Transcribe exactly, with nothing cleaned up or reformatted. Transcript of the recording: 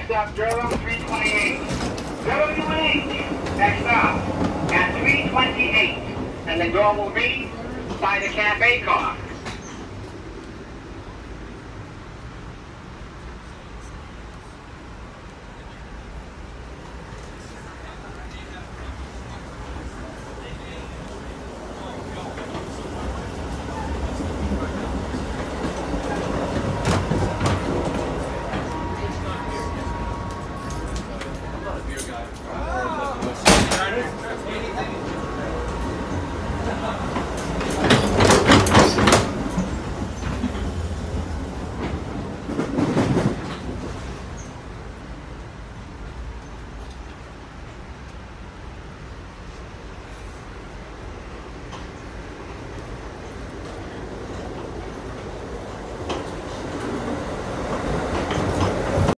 stop, Durham, three twenty-eight. W H, next stop, at three twenty-eight. And the door will be by the cafe car.